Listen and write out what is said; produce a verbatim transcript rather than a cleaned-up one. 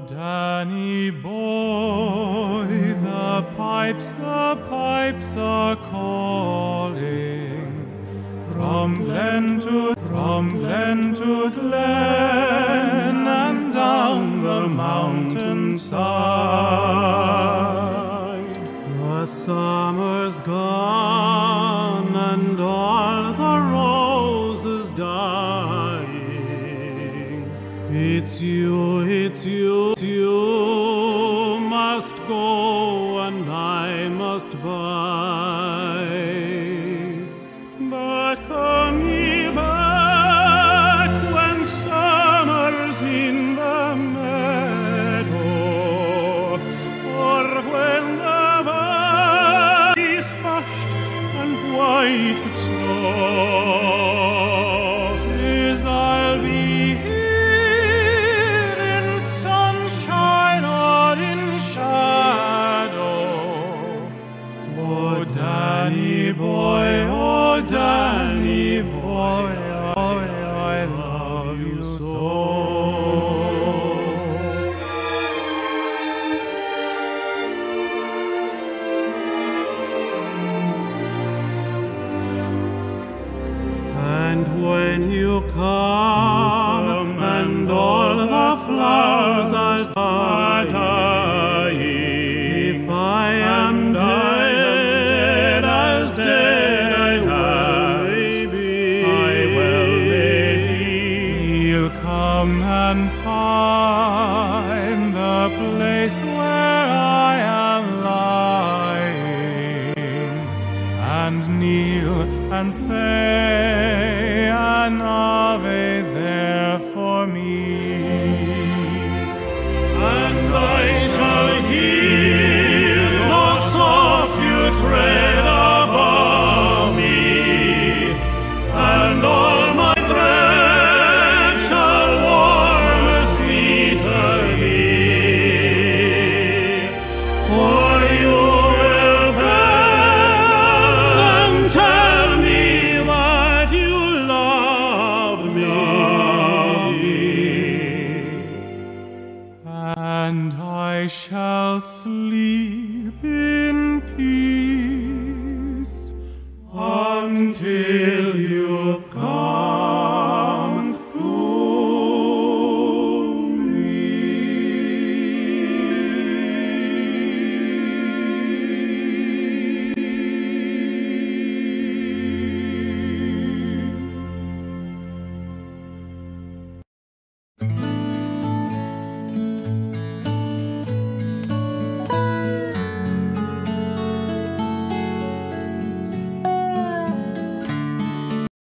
Danny boy, the pipes, the pipes are calling from glen to from glen to glen and down the mountainside. The summer's gone and all the roses dying. It's you, it's you, it's you must go and I must buy. But come ye back when summer's in the meadow, or when the valley is hushed and white with snow. 'Tis I'll be here in sunshine or in shadow. Oh, Danny boy, oh, Danny boy, oh, I love you so. And when you come, and all the flowers are dying, if I am dead, as dead I will be, I will be. He'll come and find the place where I am lying, and kneel and say an Ave there for me. And I shall hear the soft dew tread above me, and all my breath shall warm sweeter be. For you will beg and tell me that you love me, and I shall sleep in